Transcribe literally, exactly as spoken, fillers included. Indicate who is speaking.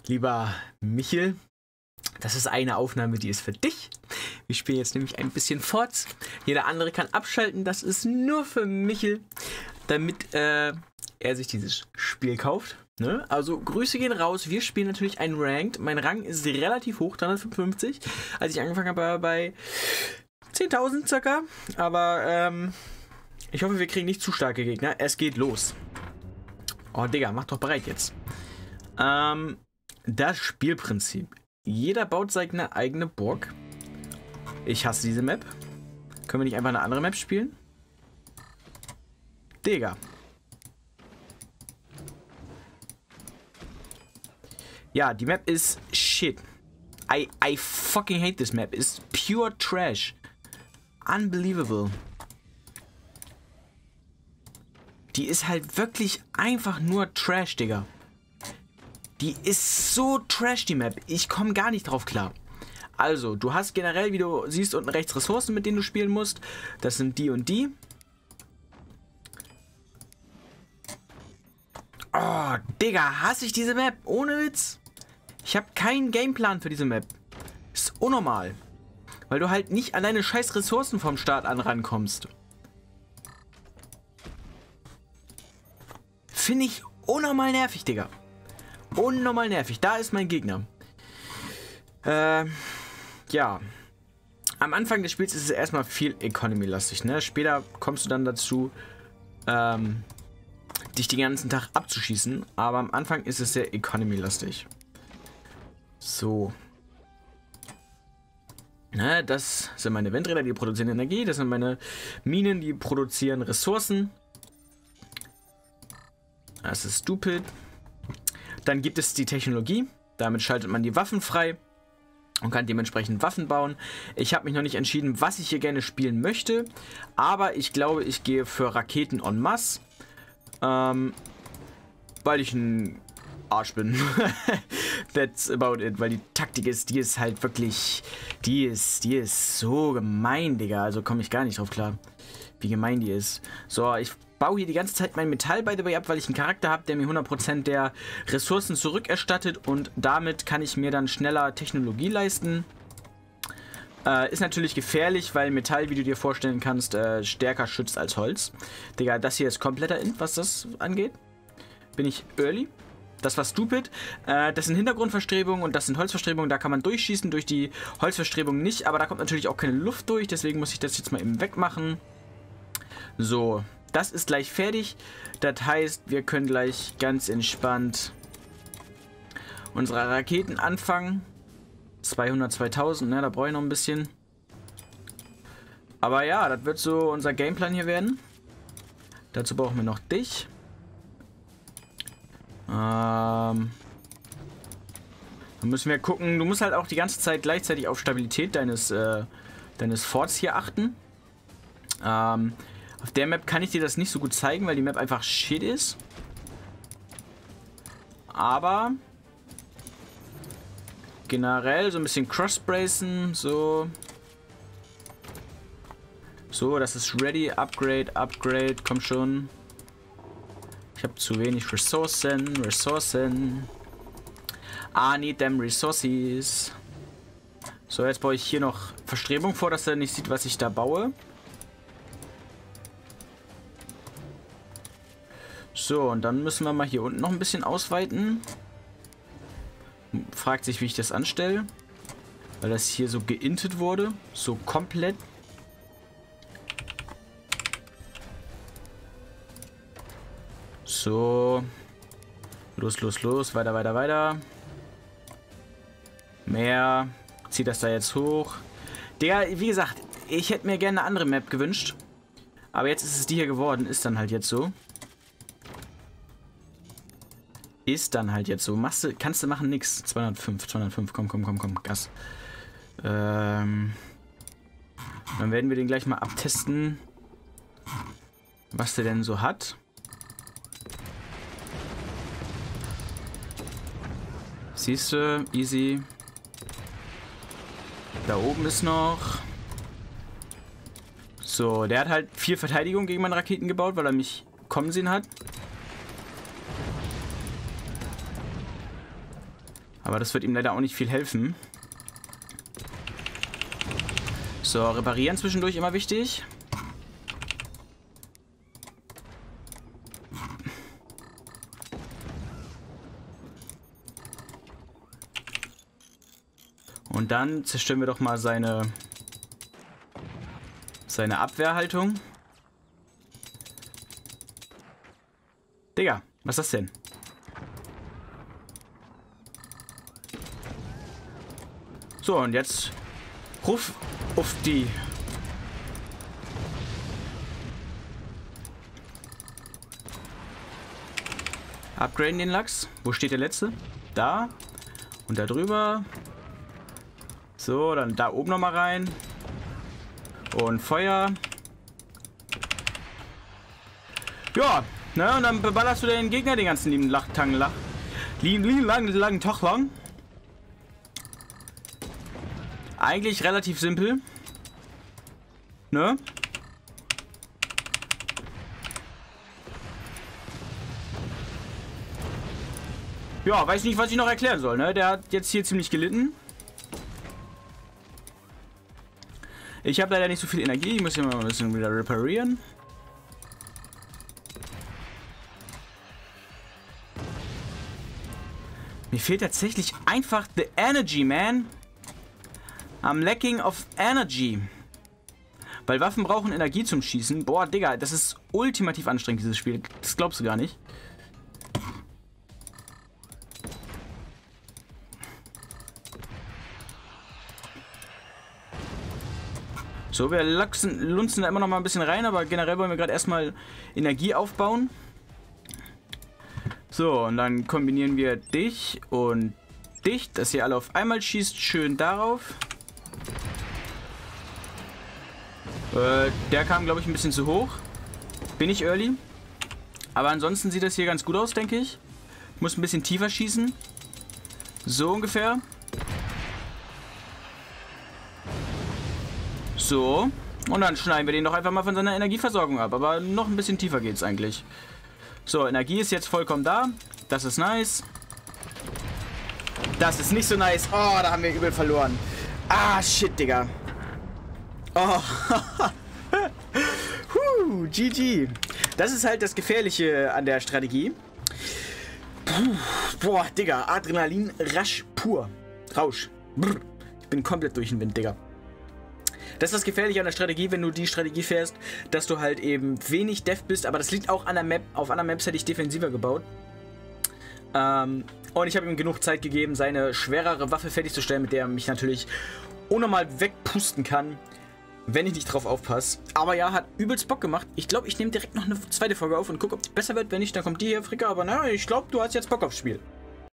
Speaker 1: Lieber Michel, das ist eine Aufnahme, die ist für dich. Wir spielen jetzt nämlich ein bisschen Forts. Jeder andere kann abschalten. Das ist nur für Michel, damit äh, er sich dieses Spiel kauft. Ne? Also Grüße gehen raus. Wir spielen natürlich ein Ranked. Mein Rang ist relativ hoch, dreihundertfünfundfünfzig. Als ich angefangen habe, war bei zehntausend circa. Aber ähm, ich hoffe, wir kriegen nicht zu starke Gegner. Es geht los. Oh, Digga, mach doch bereit jetzt. Ähm, das Spielprinzip. Jeder baut seine eigene Burg. Ich hasse diese Map. Können wir nicht einfach eine andere Map spielen? Digga. Ja, die Map ist shit. I, I fucking hate this map. It's pure trash. Unbelievable. Die ist halt wirklich einfach nur Trash, Digga. Die ist so trash, die Map. Ich komme gar nicht drauf klar. Also, du hast generell, wie du siehst, unten rechts Ressourcen, mit denen du spielen musst. Das sind die und die. Oh, Digga, hasse ich diese Map. Ohne Witz. Ich habe keinen Gameplan für diese Map. Ist unnormal. Weil du halt nicht an deine scheiß Ressourcen vom Start an rankommst. Finde ich unnormal nervig, Digga. Unnormal nervig. Da ist mein Gegner. Äh, ja. Am Anfang des Spiels ist es erstmal viel Economy-lastig, ne? Später kommst du dann dazu, ähm, dich den ganzen Tag abzuschießen. Aber am Anfang ist es sehr Economy-lastig. So. Ne, das sind meine Windräder, die produzieren Energie. Das sind meine Minen, die produzieren Ressourcen. Das ist stupid. Dann gibt es die Technologie. Damit schaltet man die Waffen frei und kann dementsprechend Waffen bauen. Ich habe mich noch nicht entschieden, was ich hier gerne spielen möchte. Aber ich glaube, ich gehe für Raketen en masse. Ähm, weil ich ein Arsch bin. That's about it. Weil die Taktik ist, die ist halt wirklich... Die ist, die ist so gemein, Digga. Also komme ich gar nicht drauf klar, wie gemein die ist. So, ich baue hier die ganze Zeit mein Metall, by the way, ab, weil ich einen Charakter habe, der mir hundert Prozent der Ressourcen zurückerstattet und damit kann ich mir dann schneller Technologie leisten. Äh, ist natürlich gefährlich, weil Metall, wie du dir vorstellen kannst, äh, stärker schützt als Holz. Digga, das hier ist kompletter Int, was das angeht. Bin ich early. Das war stupid. Äh, das sind Hintergrundverstrebungen und das sind Holzverstrebungen. Da kann man durchschießen, durch die Holzverstrebungen nicht. Aber da kommt natürlich auch keine Luft durch, deswegen muss ich das jetzt mal eben wegmachen. So. Das ist gleich fertig. Das heißt, wir können gleich ganz entspannt unsere Raketen anfangen. zweihundert, zweitausend, ne? Da brauche ich noch ein bisschen. Aber ja, das wird so unser Gameplan hier werden. Dazu brauchen wir noch dich. Ähm... Dann müssen wir gucken. Du musst halt auch die ganze Zeit gleichzeitig auf Stabilität deines, äh, deines Forts hier achten. Ähm... Auf der Map kann ich dir das nicht so gut zeigen, weil die Map einfach shit ist. Aber generell so ein bisschen crossbracen, so. So, das ist ready. Upgrade, Upgrade, komm schon. Ich habe zu wenig Ressourcen, Ressourcen. I need them resources. So, jetzt baue ich hier noch Verstrebung vor, dass er nicht sieht, was ich da baue. So, und dann müssen wir mal hier unten noch ein bisschen ausweiten. Fragt sich, wie ich das anstelle. Weil das hier so geintet wurde. So komplett. So. Los, los, los. Weiter, weiter, weiter. Mehr. Zieh das da jetzt hoch. Der, wie gesagt, ich hätte mir gerne eine andere Map gewünscht. Aber jetzt ist es die hier geworden. Ist dann halt jetzt so. Ist dann halt jetzt so. Machst du, kannst du machen, nix. zweihundertfünf, zweihundertfünf, komm, komm, komm, komm, Gas. Ähm, dann werden wir den gleich mal abtesten, was der denn so hat. Siehst du, easy. Da oben ist noch. So, der hat halt viel Verteidigung gegen meine Raketen gebaut, weil er mich kommen sehen hat. Aber das wird ihm leider auch nicht viel helfen. So, reparieren zwischendurch immer wichtig. Und dann zerstören wir doch mal seine, seine Abwehrhaltung. Digga, was ist das denn? So, und jetzt ruf auf die. Upgraden den Lachs. Wo steht der letzte? Da. Und da drüber. So, dann da oben nochmal rein. Und Feuer. Ja, ne, und dann beballerst du den Gegner den ganzen lieben Lachtang lach. Lieben, lieben langen, langen Tag lang. Eigentlich relativ simpel. Ne? Ja, weiß nicht, was ich noch erklären soll, ne? Der hat jetzt hier ziemlich gelitten. Ich habe leider nicht so viel Energie. Ich muss hier mal ein bisschen wieder reparieren. Mir fehlt tatsächlich einfach the energy, man. I'm lacking of energy. Weil Waffen brauchen Energie zum Schießen. Boah, Digga, das ist ultimativ anstrengend, dieses Spiel. Das glaubst du gar nicht. So, wir luxen, lunzen da immer noch mal ein bisschen rein, aber generell wollen wir gerade erstmal Energie aufbauen. So, und dann kombinieren wir dich und dich, dass ihr alle auf einmal schießt. Schön darauf. Äh, der kam, glaube ich, ein bisschen zu hoch. Bin ich early. Aber ansonsten sieht das hier ganz gut aus, denke ich. Ich muss ein bisschen tiefer schießen. So ungefähr. So. Und dann schneiden wir den doch einfach mal von seiner Energieversorgung ab. Aber noch ein bisschen tiefer geht's eigentlich. So, Energie ist jetzt vollkommen da. Das ist nice. Das ist nicht so nice. Oh, da haben wir übel verloren. Ah, shit, Digga. Oh. Huh, G G. Das ist halt das Gefährliche an der Strategie. Puh. Boah, Digga. Adrenalin, rasch, pur. Rausch. Brr. Ich bin komplett durch den Wind, Digga. Das ist das Gefährliche an der Strategie, wenn du die Strategie fährst, dass du halt eben wenig Def bist, aber das liegt auch an der Map. Auf anderen Maps hätte ich defensiver gebaut. Ähm, und ich habe ihm genug Zeit gegeben, seine schwerere Waffe fertigzustellen, mit der er mich natürlich unnormal wegpusten kann, wenn ich nicht drauf aufpasse. Aber ja, hat übelst Bock gemacht. Ich glaube, ich nehme direkt noch eine zweite Folge auf und gucke, ob die besser wird. Wenn nicht, dann kommt die hier, Fricka. Aber na, ich glaube, du hast jetzt Bock aufs Spiel.